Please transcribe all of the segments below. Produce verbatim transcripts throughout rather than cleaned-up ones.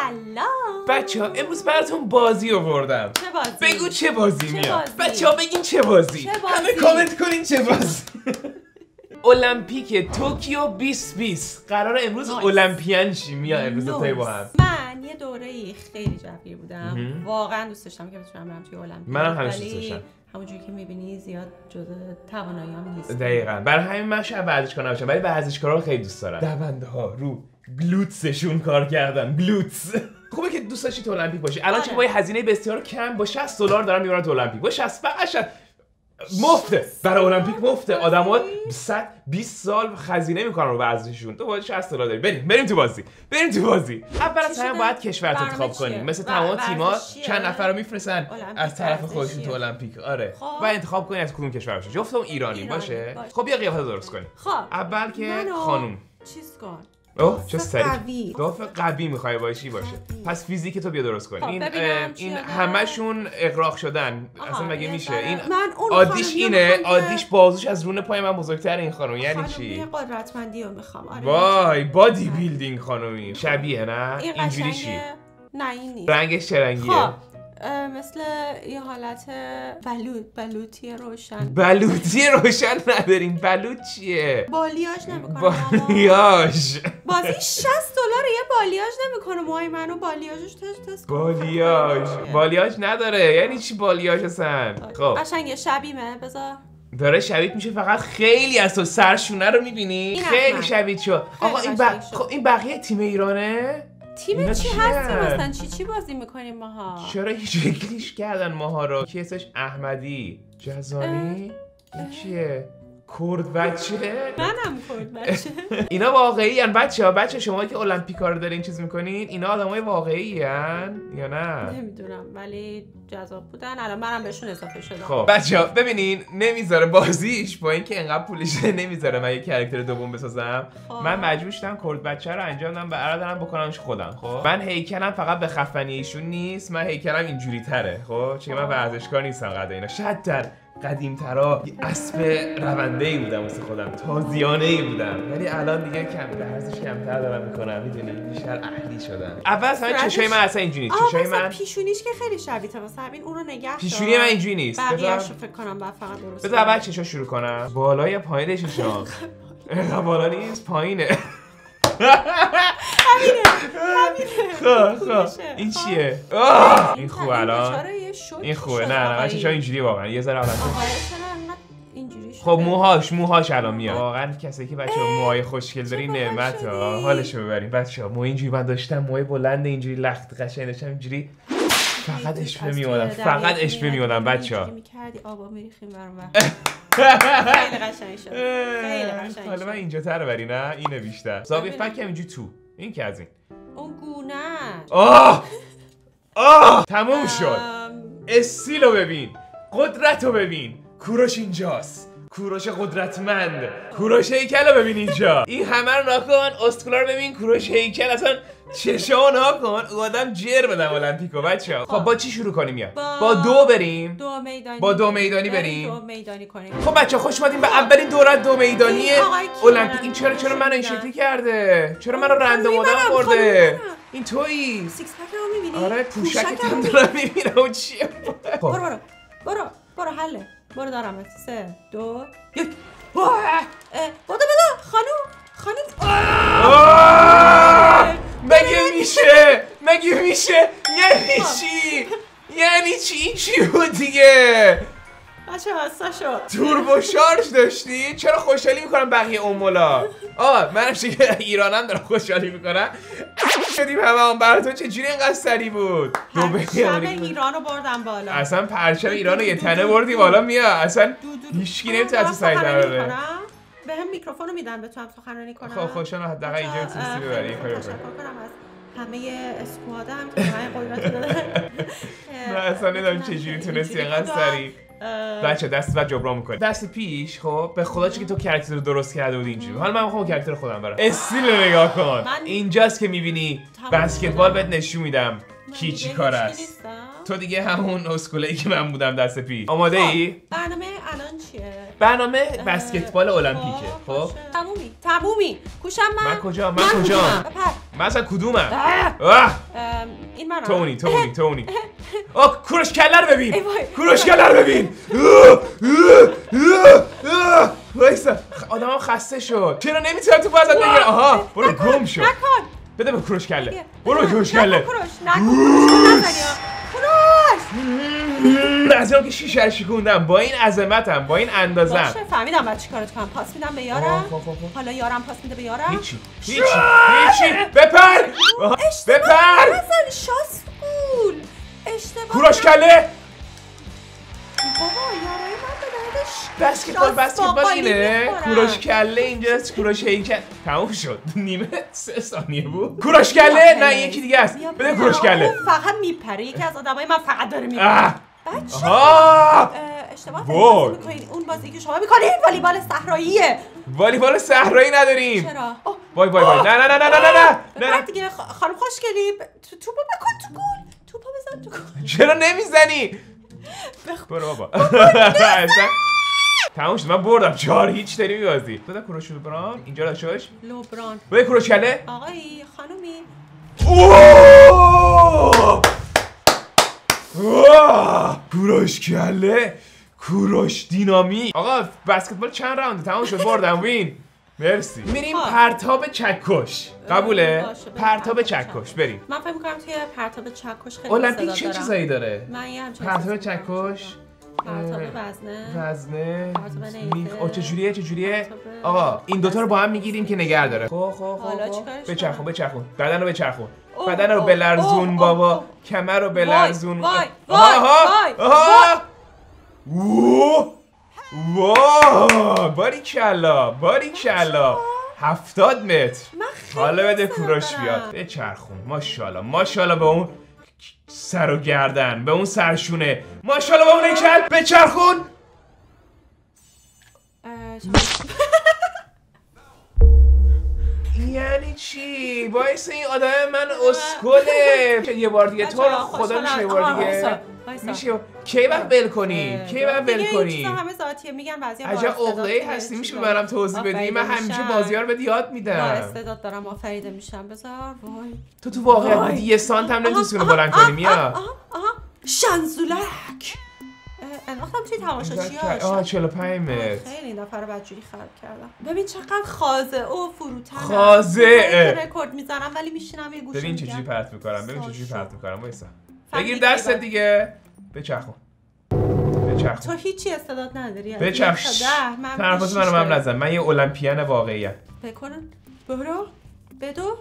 سلام بچه ها امروز براتون بازی آوردم. چه بازی؟ بگو چه بازی چه میاد؟ بازی؟ بچه ها بگین چه بازی؟ چه بازی؟ همه کامنت کنین چه بازی؟ المپیک توکیو بیست بیست قرار امروز نایس. المپیان شیم. میا امروز تایی با هم. من یه دوره‌ای خیلی جوگیر بودم. مهم. واقعا دوست داشتم که بتونم برم توی المپیک. منم همیشه ولی دوست داشتم. همونجوری که می‌بینی زیاد جزء تواناییام نیست. دقیقاً برای همین من شاید ورزشکار نباشم ولی ورزشکارا رو خیلی دوست دارم. دونده ها رو گلوتسشون کار کردن. گلوتس خوبه که دوست داشتی تو المپیک باشی. الان آره. چه با یه هزینه بسیار کم با شصت دلار دارم میبرن تو المپیک. با شصت فقط مفته. برای المپیک مفته. آدما صد و بیست سال خزینه میکنن رو ورزششون. تو با شصت دلار داری. بریم بریم تو بازی. بریم تو بازی. اول از همه باید کشورت رو انتخاب کنیم. مثل تمام تیم‌ها چند نفر رو میفرستن از طرف خودشون تو المپیک. آره. باید انتخاب کنی از کدوم کشور باشه. جفتمون ایرانی باشه. خب بیا قیافه درست کنیم. خب اول که خانم چیز کن. اوه چه سریع. قوی. قیافه قوی میخوای باشی باشه. پس فیزیک تو بیا درست کن. این این داره. همشون اغراق شدن. اصلا مگه میشه؟ این من عادیش اینه. عادیش بازوش از رون پای من بزرگتر این خانم. یعنی چی؟ قدرتمندی رو میخوام. آره. وای بادی بیلدینگ خانومی. شبیه نه؟ این اینجوری چی؟ نه این نیست. رنگش چه رنگیه؟ خب مثل یه حالت بلوط بلوطی روشن. بلوطی روشن نداریم. بلوط چیه؟ بالیاژ نمیکنه. بالیاژ. بازی شصت دلار یه بالیاژ نمیکنه. موهای منو بالیاژش تست تست کنه. بالیاژ. بالیاژ نداره. یعنی چی بالیاژ اصلا؟ خب قشنگه شبیه‌مه. بذار داره شبیه میشه. فقط خیلی از تو سرشونه رو میبینی. خیلی شبیه شو. آقا این ب... خب این بقیه تیم ایرانه؟ تیم چی هستیم مثلا؟ چی چی بازی میکنیم ماها؟ چرا هیچ گلیش کردن ماها رو؟ کی اسمش احمدی؟ جزانی؟ این کیه؟ کرد بچه؟ منم کرد بچه. اینا واقعی ان بچه ها؟ بچه شما که المپیکا رو دارین چیز میکنین اینا آدمای واقعی ان یا نه؟ نمیدونم ولی جذاب بودن. الان منم بهشون اضافه شدم. خب بچه ها ببینین نمیذاره بازیش با اینکه انقدر پولش نمیذاره من یه کاراکتر دوم بسازم. خب. من مجبور شدم کرد بچه رو انجام بدم و ارادم بکنمش خودم. خب من هیکلم فقط به خفنی ایشون نیست. من هیکلم اینجوری تره. خب چون من ورزشکار نیستم قد اینا. شاید در قدیم ترا اسب رونده ای بودم واسه خودم. تازیانه ای بودم ولی الان دیگه کم ورزش کمتر دارم میکنم. میدونی بیشتر اهلی شدم. اول اصلا چشای من اصلا اینجوری نیست. چشای من پیشونیش که خیلی شبیه ته واسه همین اون رو نگه دار. پیشونی من اینجوری نیست. بقیه‌اشو فکر کنم بعد فقط درست. بذار اول چشا شروع کنم. بالا یا پایین چشام؟ اینقدر بالا نیست پایینه. همینه همینه. خب خب این چیه؟ این خوبه الان. این خوبه. نه نه من چشام اینجوری واقعا یه ذره حالت. خب موهاش موهاش الان میاد. واقعا کسی که بچه‌ها موهای خوشگل داری نعمت ها. حالشو ببرین بچه‌ها. مو اینجوری من داشتم موهای بلند اینجوری لخت قشنگ داشتم اینجوری فقط اشپه میومدم. فقط اشپه میومدم بچه‌ها. می‌کردی آبا میریخیم برام. خیلی قشنگ شد. خیلی قشنگ. حالا من اینجا تر بری نه اینه بیشتر. زاویه فکم اینجوری تو. این که از این. اون گونه. آه! آه! تموم شد. استیلو ببین. قدرتو ببین. کوروش اینجاست. کوروش قدرتمند. کوروش هیکل رو ببین اینجا. این همه رو ناکن. اسکولا رو ببین. کوروش هیکل اصلا چشا ناکن. آدم جر بدم المپیکو بچه‌ها. خب با چی شروع کنیم یا؟ با, با دو بریم. دو میدانی. با دو میدانی بریم. دو میدانی کنیم. خب بچه‌ها خوش اومدین به اولین دوره دو میدانی المپیک. این چرا چرا منو این شکلی کرده؟ چرا منو رندوم آدم برده؟ این تویی. سیکس پک رو می‌بینی؟ آره پوشکت هم دارم می‌بینم اون چیه؟ برو برو. برو برو حله. برو دارم. سه دو یک. بدو بدو خانوم خانوم. مگه میشه؟ مگه میشه؟ یعنی چی؟ یعنی چی؟ این چی بود دیگه؟ بچه بسته شد. توربو شارژ داشتی؟ چرا خوشحالی میکنم بقیه اومولا؟ آه منم که ایرانم دارم خوشحالی میکنم. شدیم همه هم براتون چجوری اینقدر سری بود؟ پرچم ایرانو بردم بالا. اصلا پرچم ایرانو یه تنه بردی بالا میا. اصلا هیچکی نمیتونه تو سعی داره. به هم میکروفونو میدن به تو هم سخنرانی کنم. خب خوشحالم حداقل اینجا تونستی ببری این کارو کنم. همه اسکوادم که من قدرت دادن. نه اصلا نمیدونم چجوری تونستی اینقدر سری. بچه دست بعد جبران میکنی. دست پیش خب به خدا چه که تو کاراکتر رو درست کرده بودی اینجوری. حالا من میخوام کاراکتر خودم برم. استیل رو نگاه کن. اینجاست که میبینی بسکتبال بهت نشون میدم کی چی کار است. تو دیگه همون اسکوله‌ای که من بودم دست پیش. آماده ای؟ برنامه الان چیه؟ برنامه بسکتبال المپیکه. خب تمومی تمومی کوشم من. من کجا من کجا من اصلا کدومم؟ این منم. تونی تونی تونی آه کوروش کله رو ببین ای وای. کوروش کله رو ببین وایسا آدمم خسته شد چرا نمیتونم تو ازت بگیرم آها برو گم شو نکن بده به کوروش کله برو به کوروش کله نکن کوروش نکن کوروش نزنی کوروش از اون که شیشه رو شکوندم با این عظمتم با این اندازم باشه فهمیدم بعد چیکارت کنم پاس میدم به یارم آه، خب، خب، خب. حالا یارم پاس میده به یارم هیچی هیچی هیچی بپر آها، بپر نزن شاسکول اشتباه کوروش کله بابا یارای من به دردش بسکتبال بسکتبال باقالی اینه می‌خورن. کوروش کله اینجاست کوروش هیکل تموم شد نیمه سه ثانیه بود کوروش کله نه یکی دیگه است بیا بده بیا. کوروش کله اون فقط میپره یکی از آدمای من فقط داره میپره اه بچه آها اه، اشتباه وای. بازی میکنین اون بازی که شما میکنین والیبال صحراییه والیبال صحرایی نداریم چرا اوه، وای وای وای نه نه نه نه نه نه نه ببر نه دیگه خ- خانم خوشگلی ب- تو توپو بکن تو گل توپو بزن تو گل چرا نمیزنی بخ- برو بابا اصلا تموم شد من بردم چهار هیچ داری میبازی بده کوروش رو برام اینجا داشتش لوبران بده کوروش کله آقایی خانومی اوه! اوه! کوروش کله کوروش دینامی آقا بسکتبال چند راونده تمام شد بردم وین مرسی میریم خب. پرتاب چکش قبوله باشه، بریم پرتاب پرتاب چکش بریم من فکر میکنم توی پرتاب چکش خیلی المپیک استعداد چه دارم. چیزایی داره من یه همچین پرتاب چیزی می‌کنم. چکش پرتاب وزنه وزنه پرتاب نیزه. میخ او چجوریه چجوریه پرتاب- آقا این دوتا رو با هم میگیریم که نگه داره خب خب حالا خب چیکارش بچرخون کنم؟ بچرخون بدن رو بچرخون اوه، بدن رو اوه، بلرزون اوه، بابا اوه. کمر رو بلرزون وای، وای، آها، وای، آها. اوه. واه باریکلا باریکلا هفتاد متر من خیلی حالا بده استعداد کوروش دارم. بیاد بچرخون ماشاءالله ماشاءالله به اون سر و گردن به اون سرشونه ماشاءالله به اون هیکل بچرخون اه، چه- یعنی چی؟ باعث این آدم من اسکله یه بار دیگه تو رو بچه‌ها، خدا خوشحالم. میشه یه بار آها، دیگه وایسا، وایسا. میشه کی وقت ول کنی؟ اه، کی وقت ول دیگه این کنی؟ چیزا همه ذاتیه میگن بعضیا با عجب استعداد عقده‌ای توی هستی میشه چیزا برام توضیح بدی من آفریده همیشه میشن. بازی‌ها رو بهت یاد با میدم استعداد دارم آفریده میشم بذار وای تو تو واقعیت وای. بودی یه سانت هم نمیتونی سونو آها، بلند آها، کنی میا آها، آها. شنزولک اه، انداختم توی تماشاچی‌ها آه چهل و پنج متر خیلی این دفعه رو بدجوری خراب کردم ببین چقدر خازه او فروتنم خازه. رکورد میزنم ولی میشینم یه گوشه ببین میگم. چجوری پرت میکنم ببین سال چجوری شد. پرت میکنم وایسا فهمیدی بگیر دستت بعد. دیگه بچرخون بچرخون تو هیچی استعداد نداری بچرخ یک تا ده، من تنفس شیش منو هم دارم. نزن من یه المپیان واقعیم بکنن برو بدو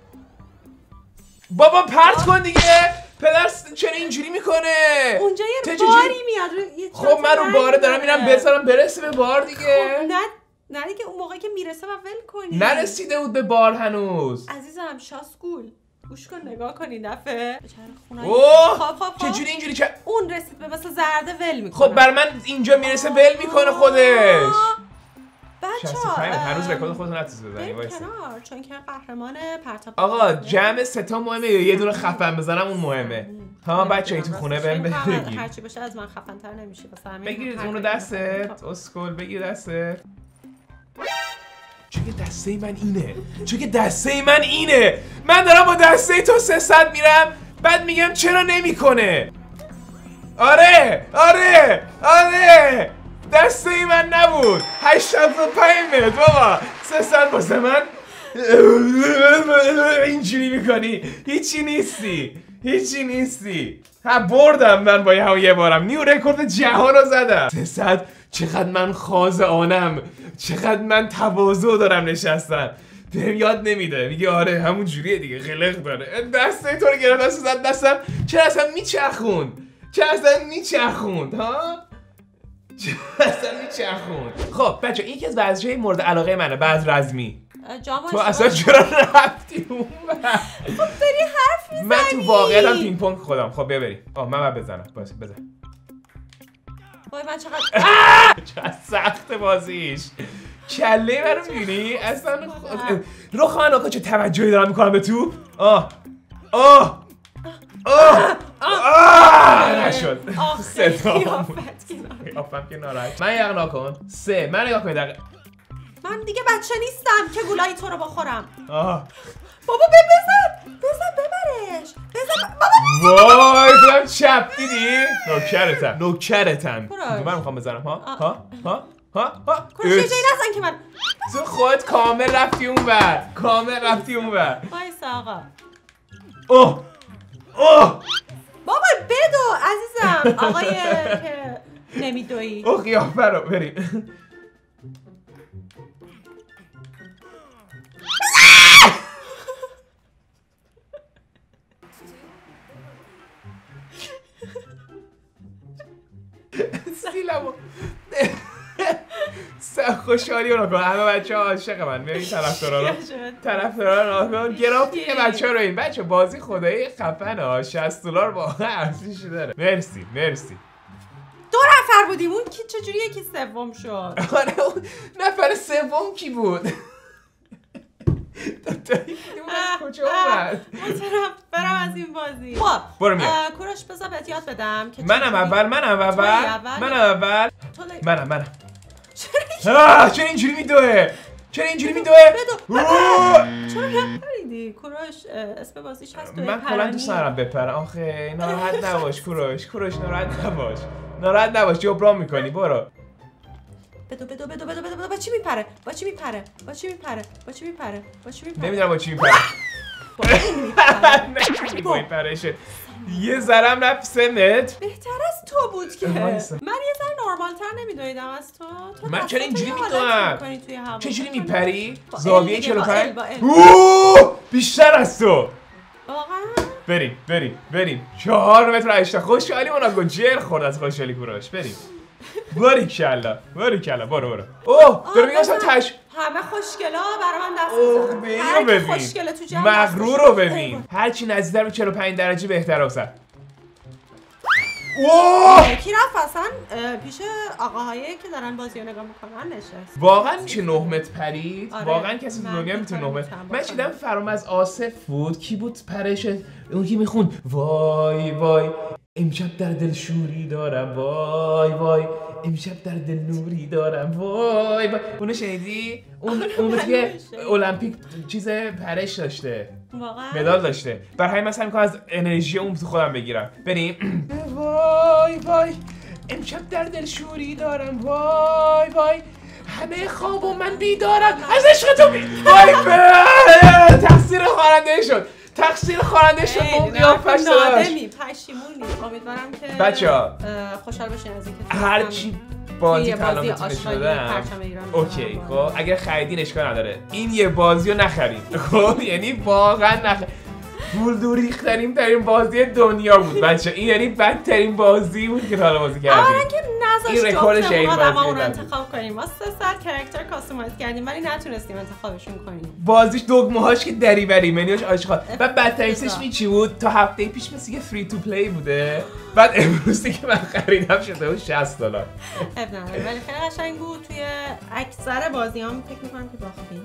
بابا پرت کن دیگه پدر س- چرا اینجوری میکنه اونجا تو یه چجوری- باری میاد رو- یه خب چند من تا رو باره رنگ دارم داره. میرم بذارم برسه به بار دیگه خب نه نه دیگه اون موقعی که میرسه و ول کنی نرسیده بود به بار هنوز عزیزم شاسکول گوش کن نگاه کن این دفعه اوه خب خب خب چجوری اینجوری که اون رسید به مثل زرده ول میکنه خب بر من اینجا میرسه ول میکنه خودش بچه شصت و پنج هنوز رکورد خودتون نتونستی بزنی بریم وایسا کنار چون که قهرمان پرتاب آقا جمع سه تا مهمه یا یه دونه خفن بزنم اون مهمه ها بچه ای تو خونه بهم بگی هرچی باشه از من خفن‌تر نمیشه واسه همین بگیر هر اونو کاری دستت می‌کنم. اسکل بگیر دستت چون که دسته من اینه چون که دسته من اینه من دارم با دسته تو سیصد میرم بعد میگم چرا نمیکنه آره آره آره دسته من نبود هشتاد و پنج متر بابا سیصد واسه من اینجوری میکنی هیچی نیستی هیچی نیستی ها بردم من با همون یه بارم نیو رکورد جهان رو زدم سیصد چقدر من خاز آنم چقدر من تواضع دارم نشستم بهم یاد نمیده میگه آره همون جوریه دیگه قلق داره دسته تو رو گرفت دست زد دستم چرا اصلا میچرخوند چرا اصلا میچرخوند ها چرا اصلا میچرخوند خب بچه این یکی از ورزش‌های مورد علاقه منه بعد رزمی تو اصلا چرا رفتی اون خب داری حرف میزنی من تو واقعیتم پینگ پونگ خودم خب بیا بریم آه من باید بزنم باشه بزن وای من چقدر چقدر سخت بازیش کله منو میبینی اصلا رخ من آقا چه توجهی دارم میکنم به تو آه آه آه آه نشد سه تا قیافم که ناراحت من یقنا کن سه من نگاه کن دقیقه من دیگه بچه نیستم که گولای تو رو بخورم آه بابا بزن بزن ببرش بزن وای دارم چپ دیدی؟ نوکرتم نوکرتم من میخوام بزنم ها ها ها ها ها کوروش یه جایی نزن که من تو خود کامل رفتی اون بر کامل رفتی اون بر وایسا آقا اوه اوه بابا بدو عزیزم آقای که نمیدویی اوه قیافه رو بریم سیلمو خوشحالی رو کن همه بچه ها عاشق من میرین طرفدارا رو طرفدارا رو گرافیک بچه ها رو این بچه بازی خدایی خفنه ها شصت دلار واقعا ارزشی داره مرسی مرسی دو نفر بودیم اون کی چجوری یکی سوم شد آره اون نفر سوم کی بود کجا اومد برم از این بازی خب برو میام کوروش بذار بهت یاد بدم منم اول منم اول منم اول منم منم چرا چرا اینجوری میدوه چرا اینجوری میدوه چرا نپریدی کوروش اسم بازیش هست دوی من کلا دوست ندارم بپرم آخه ناراحت نباش کوروش کوروش ناراحت نباش ناراحت نباش جبران میکنی برو بدو بدو بدو بدو بدو با چی میپره با چی میپره با چی میپره با چی میپره با چی میپره نمیدونم با چی میپره با این میپره شد یه ذرم رفت سه متر بهتر از تو بود که من یه ذره نورمال تر نمیدویدم از تو من چرا اینجوری میدوم چجوری میپری زاویه چهل و پنج بیشتر از تو واقعا بریم بریم بریم چهار متر اشتا خوشحالی اونا گو جر خورد از خوشحالی کوروش بریم باریکلا باریکلا برو برو اوه داره میگم اصلا تش همه خوشگلا برای من دست اوه بینو ببین مغرور رو ببین هرچی نزدیکتر به چهل و پنج درجه بهتر افتاد اوه کی رفت اصلا پیش آقاهایی که دارن بازی رو نگاه میکنن نشست واقعا میشه نه متر پرید واقعا کسی تو دنیا میتونه نه متر من چیدم فرام از آصف بود کی بود پرش اون کی میخوند وای وای امشب در دل شوری دارم وای وای امشب در دل نوری دارم وای وای اونو شنیدی؟ اون اون که المپیک چیز پرش داشته واقعا مدال داشته برای همین مثلا میکنم از انرژی اون تو خودم بگیرم بریم وای وای امشب در دل شوری دارم وای وای همه خواب و من بیدارم از عشق تو بی وای تقصیر خواننده شد تقصیر خواننده شد اون قیافش داشت پشیمونی امیدوارم که بچه‌ها خوشحال باشین از اینکه هر چی بازی علامتی نشون دادم اوکی خب اگر خریدین اشکال نداره این یه بازی رو نخرید خب یعنی واقعا نخرید پول دور ریختنیم ترین بازی دنیا بود بچه این یعنی بدترین بازی بود که تا حالا بازی کردیم اولا که نذاشت جفتمون آدما رو انتخاب کنیم ما سه ساعت کرکتر کاستومایز کردیم ولی نتونستیم انتخابشون کنیم بازیش دگمه‌هاش که دریوری منیوش آشغال و بدترینش می چی بود تا هفته پیش مثل که فری تو پلی بوده بعد امروزی که من خریدم شده بود شصت دلار اب نداره ولی خیلی قشنگ بود توی اکثر بازیام فکر می‌کنم که باختیم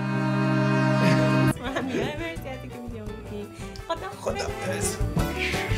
من میگم مرسی از اینکه ویدیو دیدی خدا خدا